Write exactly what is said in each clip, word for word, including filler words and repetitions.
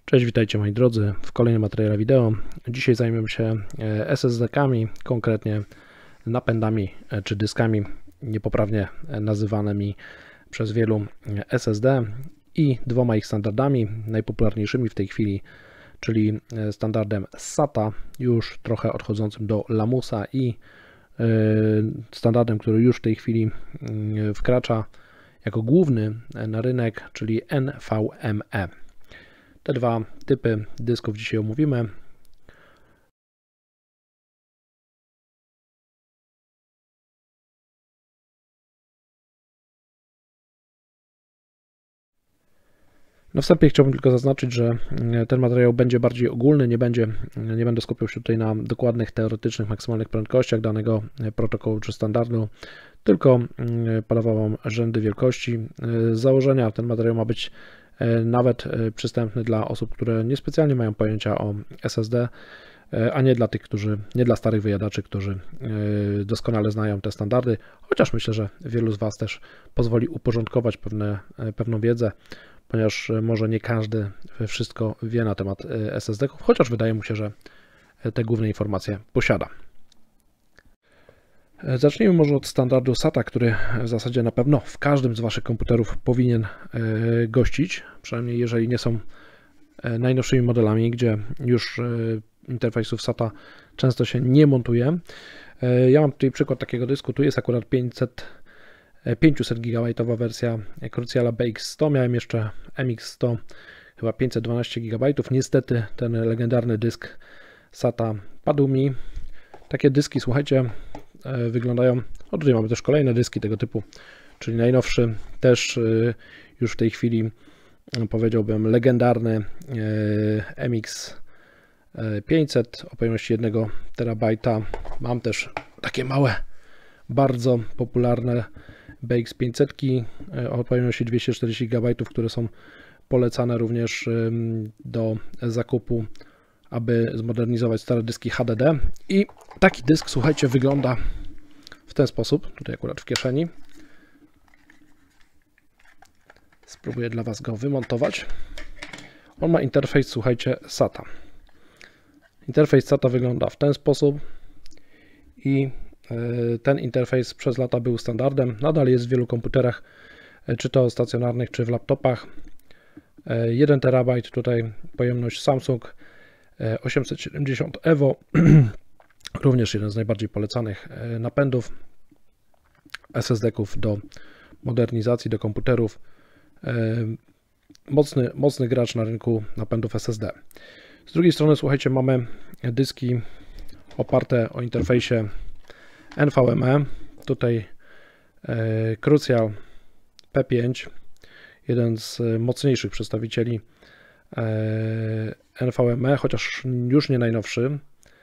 Cześć, witajcie moi drodzy w kolejnym materiale wideo. Dzisiaj zajmiemy się S S D-kami, konkretnie napędami czy dyskami niepoprawnie nazywanymi przez wielu S S D i dwoma ich standardami, najpopularniejszymi w tej chwili, czyli standardem SATA, już trochę odchodzącym do Lamusa, i standardem, który już w tej chwili wkracza jako główny na rynek, czyli N V M e. Te dwa typy dysków dzisiaj omówimy. Na wstępie chciałbym tylko zaznaczyć, że ten materiał będzie bardziej ogólny, nie, będzie, nie będę skupiał się tutaj na dokładnych, teoretycznych, maksymalnych prędkościach danego protokołu czy standardu, tylko podawał Wam rzędy wielkości. Z założenia ten materiał ma być nawet przystępny dla osób, które niespecjalnie mają pojęcia o S S D, a nie dla tych, którzy, nie dla starych wyjadaczy, którzy doskonale znają te standardy, chociaż myślę, że wielu z Was też pozwoli uporządkować pewne, pewną wiedzę, ponieważ może nie każdy wszystko wie na temat S S D-ków, chociaż wydaje mu się, że te główne informacje posiada. Zacznijmy może od standardu SATA, który w zasadzie na pewno w każdym z Waszych komputerów powinien gościć, przynajmniej jeżeli nie są najnowszymi modelami, gdzie już interfejsów SATA często się nie montuje. Ja mam tutaj przykład takiego dysku, tu jest akurat pięćset gigabajtowa wersja Cruciala B X sto, miałem jeszcze M X sto, chyba pięćset dwanaście gigabajtów. Niestety ten legendarny dysk SATA padł mi. Takie dyski, słuchajcie, wyglądają, o tutaj mamy też kolejne dyski tego typu, czyli najnowszy, też już w tej chwili powiedziałbym legendarny M X pięćset o pojemności jednego terabajta. Mam też takie małe, bardzo popularne B X pięćset o pojemności dwieście czterdzieści gigabajtów, które są polecane również do zakupu, aby zmodernizować stare dyski H D D. I taki dysk, słuchajcie, wygląda w ten sposób, tutaj akurat w kieszeni. Spróbuję dla Was go wymontować. On ma interfejs, słuchajcie, SATA. Interfejs SATA wygląda w ten sposób i ten interfejs przez lata był standardem, nadal jest w wielu komputerach, czy to stacjonarnych, czy w laptopach. jeden terabajt, tutaj pojemność Samsung osiemset siedemdziesiąt Evo, również jeden z najbardziej polecanych napędów S S D-ków do modernizacji, do komputerów. Mocny, mocny gracz na rynku napędów S S D. Z drugiej strony, słuchajcie, mamy dyski oparte o interfejsie N V M e. Tutaj Crucial P pięć, jeden z mocniejszych przedstawicieli N V M e, chociaż już nie najnowszy.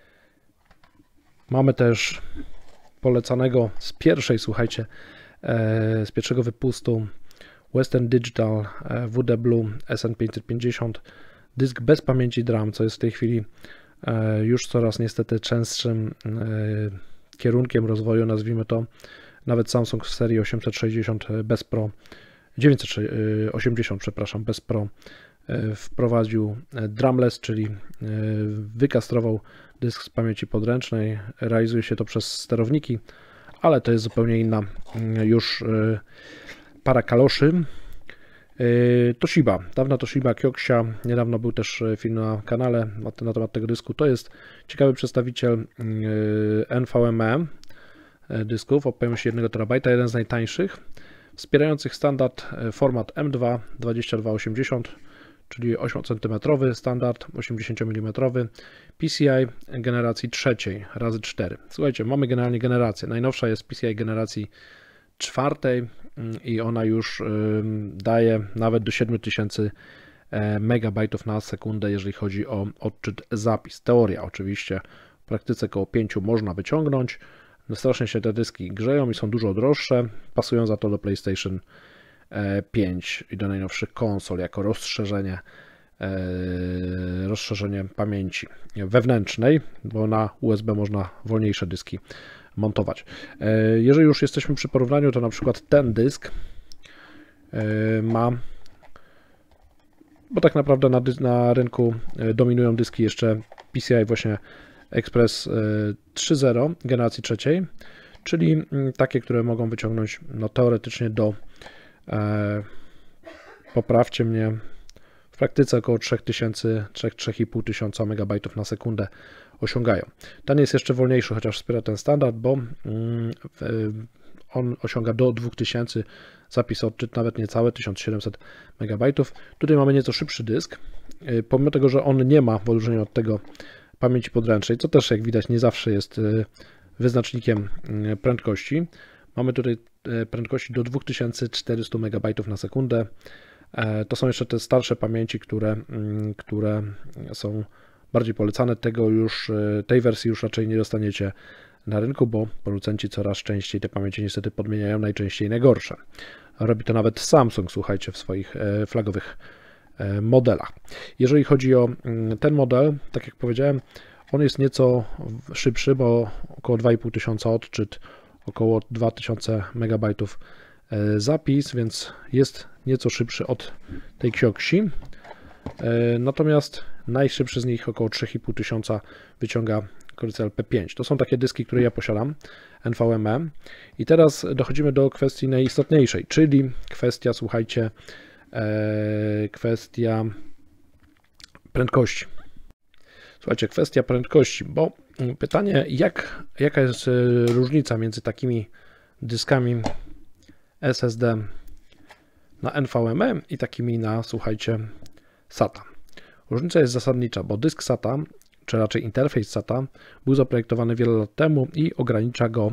Mamy też polecanego z pierwszej, słuchajcie, z pierwszego wypustu Western Digital W D Blue S N pięćset pięćdziesiąt, dysk bez pamięci D RAM, co jest w tej chwili już coraz niestety częstszym kierunkiem rozwoju, nazwijmy to. Nawet Samsung w serii osiemset sześćdziesiąt bez Pro, dziewięćset osiemdziesiąt, przepraszam, bez Pro wprowadził drumless, czyli wykastrował dysk z pamięci podręcznej. Realizuje się to przez sterowniki, ale to jest zupełnie inna już para kaloszy. Toshiba, dawna Toshiba Kioxia, niedawno był też film na kanale na temat tego dysku. To jest ciekawy przedstawiciel N V M e dysków o pojemności jednego terabajta, jeden z najtańszych, wspierających standard format M dwa dwadzieścia dwa osiemdziesiąt, czyli ośmiocentymetrowy standard, osiemdziesiąt milimetrów, P C I generacji trzeciej razy cztery. Słuchajcie, mamy generalnie generację. Najnowsza jest P C I generacji czwartej i ona już daje nawet do siedmiu tysięcy megabajtów na sekundę, jeżeli chodzi o odczyt zapis. Teoria oczywiście, w praktyce około pięciu można wyciągnąć. Strasznie się te dyski grzeją i są dużo droższe, pasują za to do PlayStation pięć i do najnowszych konsol jako rozszerzenie, rozszerzenie pamięci wewnętrznej, bo na U S B można wolniejsze dyski montować. Jeżeli już jesteśmy przy porównaniu, to na przykład ten dysk ma bo tak naprawdę na, na rynku dominują dyski jeszcze P C I właśnie Express trzy zero generacji trzeciej, czyli takie, które mogą wyciągnąć no, teoretycznie do, e, poprawcie mnie, w praktyce około trzy tysiące, trzy do trzech i pół tysiąca megabajtów na sekundę osiągają. Ten jest jeszcze wolniejszy, chociaż wspiera ten standard, bo mm, on osiąga do dwóch tysięcy zapis odczyt, nawet niecałe tysiąc siedemset megabajtów. Tutaj mamy nieco szybszy dysk, pomimo tego, że on nie ma w odróżnieniu od tego pamięci podręcznej, co też jak widać nie zawsze jest wyznacznikiem prędkości. Mamy tutaj prędkości do dwa tysiące czterysta megabajtów na sekundę. To są jeszcze te starsze pamięci, które, które są bardziej polecane. Tego już, tej wersji już raczej nie dostaniecie na rynku, bo producenci coraz częściej te pamięci niestety podmieniają, najczęściej najgorsze. Robi to nawet Samsung, słuchajcie, w swoich flagowych modelach. Jeżeli chodzi o ten model, tak jak powiedziałem, on jest nieco szybszy, bo około dwa i pół tysiąca odczyt, około dwa tysiące megabajtów zapis, więc jest nieco szybszy od tej Kioxi. Natomiast najszybszy z nich, około trzy i pół tysiąca, wyciąga Corsair P pięć. To są takie dyski, które ja posiadam, N V M e. I teraz dochodzimy do kwestii najistotniejszej, czyli kwestia, słuchajcie, kwestia prędkości. Słuchajcie, kwestia prędkości, bo pytanie, jak, jaka jest różnica między takimi dyskami S S D na N V M e i takimi na, słuchajcie, SATA. Różnica jest zasadnicza, bo dysk SATA, czy raczej interfejs SATA, był zaprojektowany wiele lat temu i ogranicza go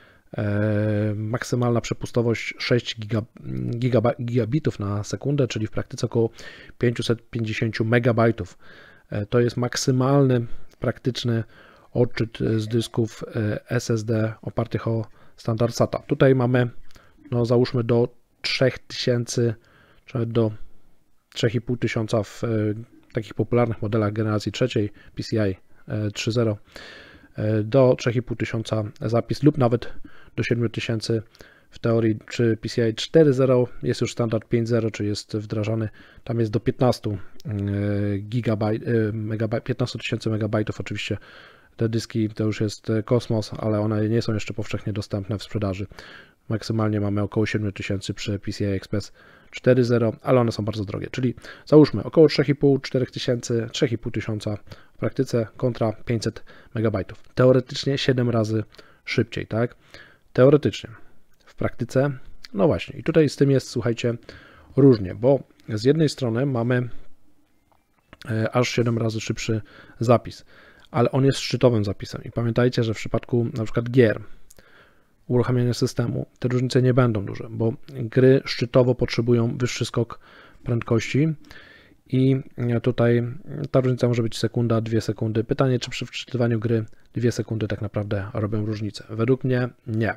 e, maksymalna przepustowość sześć gigabitów na sekundę, czyli w praktyce około pięćset pięćdziesiąt megabajtów. E, to jest maksymalny, praktyczny odczyt z dysków S S D opartych o standard SATA. Tutaj mamy, no załóżmy, do trzech tysięcy, czy nawet do trzy i pół tysiąca w takich popularnych modelach generacji trzeciej P C I trzy zero, do trzy i pół tysiąca zapis lub nawet do siedmiu tysięcy w teorii, czy P C I cztery zero, jest już standard pięć zero, czy jest wdrażany, tam jest do piętnastu tysięcy megabajtów. Oczywiście te dyski to już jest kosmos, ale one nie są jeszcze powszechnie dostępne w sprzedaży. Maksymalnie mamy około siedmiu tysięcy przy P C I Express cztery zero, ale one są bardzo drogie, czyli załóżmy około trzy i pół do czterech tysięcy, trzy i pół tysiąca w praktyce kontra pięćset megabajtów. Teoretycznie siedem razy szybciej, tak? Teoretycznie. W praktyce, no właśnie, i tutaj z tym jest, słuchajcie, różnie, bo z jednej strony mamy aż siedem razy szybszy zapis, ale on jest szczytowym zapisem i pamiętajcie, że w przypadku na przykład gier, uruchamiania systemu, te różnice nie będą duże, bo gry szczytowo potrzebują wyższy skok prędkości i tutaj ta różnica może być sekunda, dwie sekundy. Pytanie, czy przy wczytywaniu gry dwie sekundy tak naprawdę robią różnicę? Według mnie nie.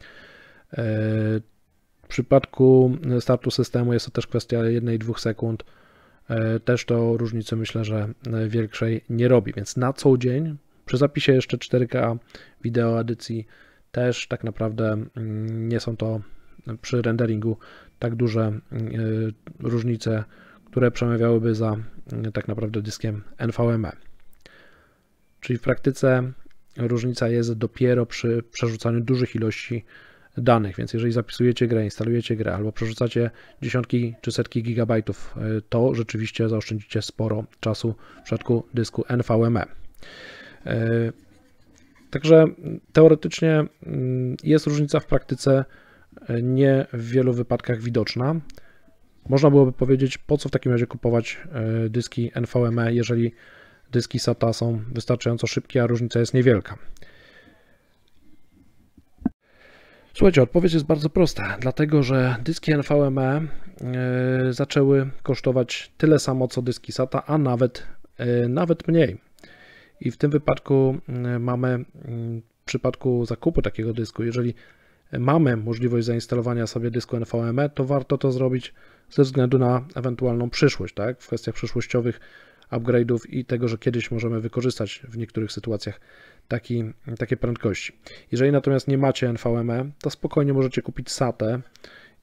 W przypadku startu systemu jest to też kwestia jednej do dwóch sekund. Też to różnicy, myślę, że większej nie robi, więc na co dzień przy zapisie jeszcze cztery K wideo edycji też tak naprawdę nie są to przy renderingu tak duże różnice, które przemawiałyby za tak naprawdę dyskiem N V M e. Czyli w praktyce różnica jest dopiero przy przerzucaniu dużych ilości danych, więc jeżeli zapisujecie grę, instalujecie grę albo przerzucacie dziesiątki czy setki gigabajtów, to rzeczywiście zaoszczędzicie sporo czasu w przypadku dysku N V M e. Także teoretycznie jest różnica, w praktyce nie w wielu wypadkach widoczna. Można byłoby powiedzieć, po co w takim razie kupować dyski N V M e, jeżeli dyski SATA są wystarczająco szybkie, a różnica jest niewielka. Słuchajcie, odpowiedź jest bardzo prosta, dlatego że dyski N V M e zaczęły kosztować tyle samo co dyski SATA, a nawet, nawet mniej. I w tym wypadku mamy, w przypadku zakupu takiego dysku, jeżeli mamy możliwość zainstalowania sobie dysku N V M e, to warto to zrobić ze względu na ewentualną przyszłość, tak? W kwestiach przyszłościowych upgrade'ów i tego, że kiedyś możemy wykorzystać w niektórych sytuacjach taki, takie prędkości. Jeżeli natomiast nie macie N V M e, to spokojnie możecie kupić SATę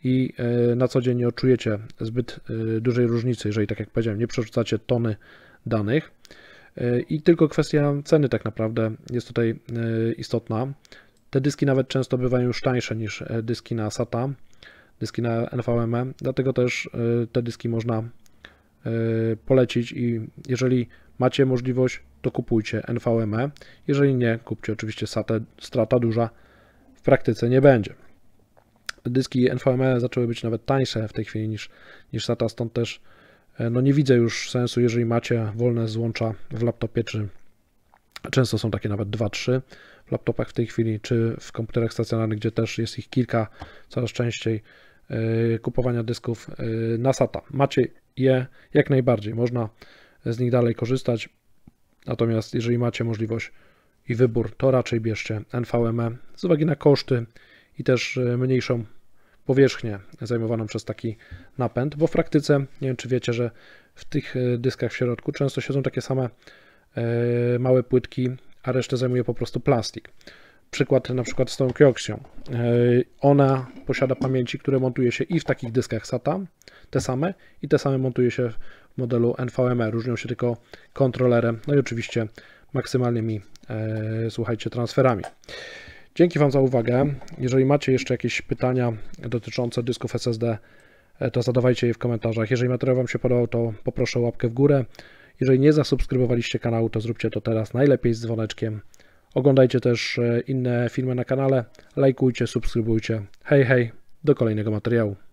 i na co dzień nie odczujecie zbyt dużej różnicy, jeżeli, tak jak powiedziałem, nie przerzucacie tony danych. I tylko kwestia ceny tak naprawdę jest tutaj istotna. Te dyski nawet często bywają już tańsze niż dyski na SATA, dyski na N V M e, dlatego też te dyski można polecić i jeżeli macie możliwość, to kupujcie N V M e, jeżeli nie, kupcie oczywiście SATA, strata duża w praktyce nie będzie. Dyski N V M e zaczęły być nawet tańsze w tej chwili niż, niż SATA, stąd też no nie widzę już sensu, jeżeli macie wolne złącza w laptopie, czy często są takie nawet dwa trzy w laptopach w tej chwili, czy w komputerach stacjonarnych, gdzie też jest ich kilka, coraz częściej kupowania dysków na SATA. Macie je jak najbardziej, można z nich dalej korzystać, natomiast jeżeli macie możliwość i wybór, to raczej bierzcie N V M e z uwagi na koszty i też mniejszą powierzchnię zajmowaną przez taki napęd, bo w praktyce, nie wiem czy wiecie, że w tych dyskach w środku często siedzą takie same małe płytki, a resztę zajmuje po prostu plastik. Przykład na przykład z tą Kioxią. Ona posiada pamięci, które montuje się i w takich dyskach SATA, te same, i te same montuje się w modelu N V M e. Różnią się tylko kontrolerem, no i oczywiście maksymalnymi, e, słuchajcie, transferami. Dzięki Wam za uwagę. Jeżeli macie jeszcze jakieś pytania dotyczące dysków S S D, to zadawajcie je w komentarzach. Jeżeli materiał Wam się podobał, to poproszę o łapkę w górę. Jeżeli nie zasubskrybowaliście kanału, to zróbcie to teraz, najlepiej z dzwoneczkiem. Oglądajcie też inne filmy na kanale, lajkujcie, subskrybujcie. Hej, hej, do kolejnego materiału.